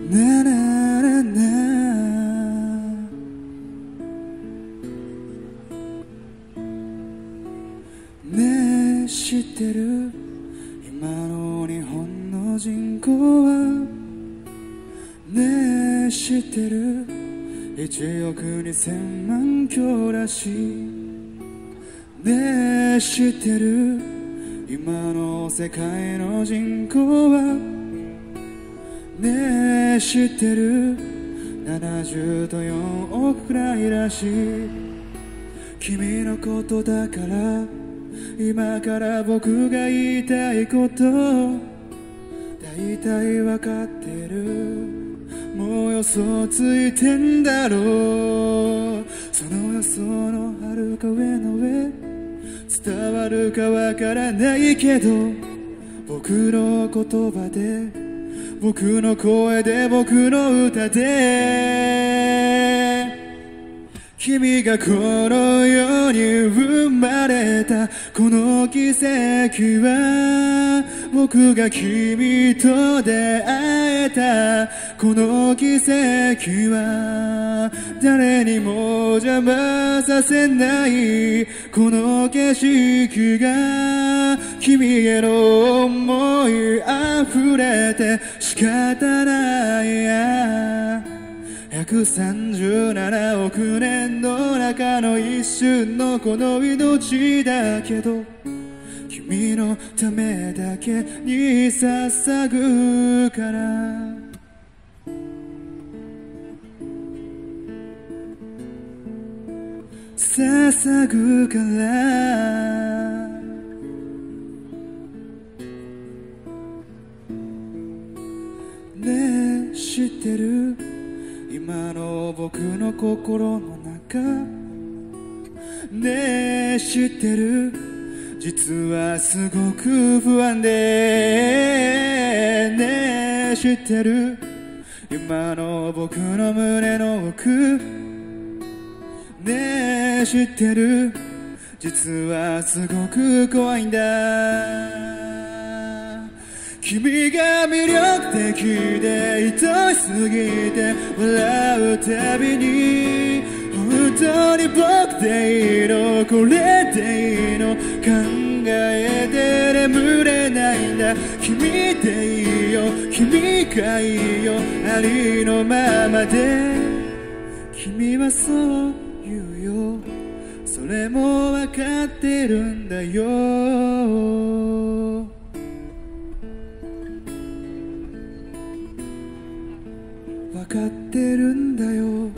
ななななねえ知ってる今の日本の人口はねえ知ってる1億2000万強らしいねえ知ってる今の世界の人口はねえ知ってる70と4億くらいらしい君のことだから今から僕が言いたいこと大体わかってるもう予想ついてんだろうその予想の遥か上の上伝わるかわからないけど僕の言葉で僕の声で僕の歌で君がこの世に生まれたこの奇跡は僕が君と出会えたこの奇跡は誰にも邪魔させないこの景色が君への思い溢れて仕方ないや137億年の中の一瞬のこの命だけど君のためだけに捧ぐから捧ぐからねえ知ってる今の僕の心の中ねえ知ってる実はすごく不安でねえ知ってる今の僕の胸の奥ねえ知ってる実はすごく怖いんだ君が魅力的で愛しすぎて笑うたびに本当に僕でいいのこれでいいの考えて眠れないんだ君でいいよ君がいいよありのままで君はそう言うよそれも分かってるんだよ分かってるんだよ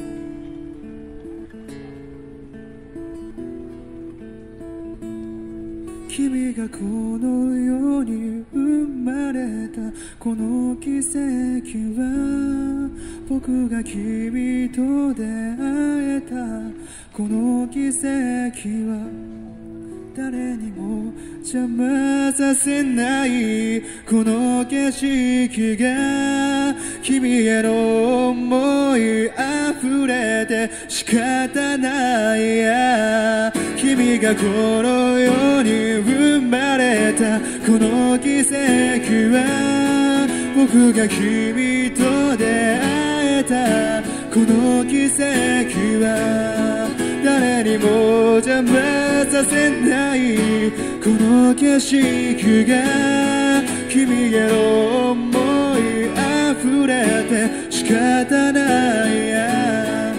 君がこの世に生まれたこの奇跡は僕が君と出会えたこの奇跡は誰にも邪魔させないこの景色が君への思い溢れて仕方ないや君がこの世に生まれたこの奇跡は僕が君と出会えたこの奇跡は誰にも邪魔させないこの景色が君への思い溢れて仕方ないや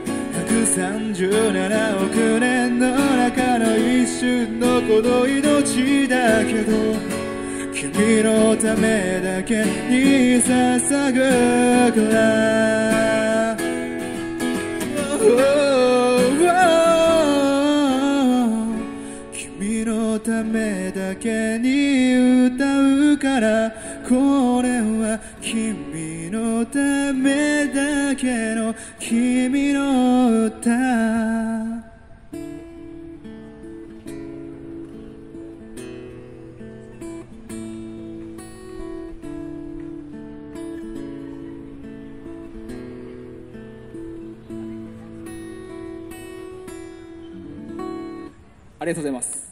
137億年の中の一瞬のこの命だけど君のためだけに捧ぐから君のためだけに歌うからこれは君のためだけの君の歌ありがとうございます。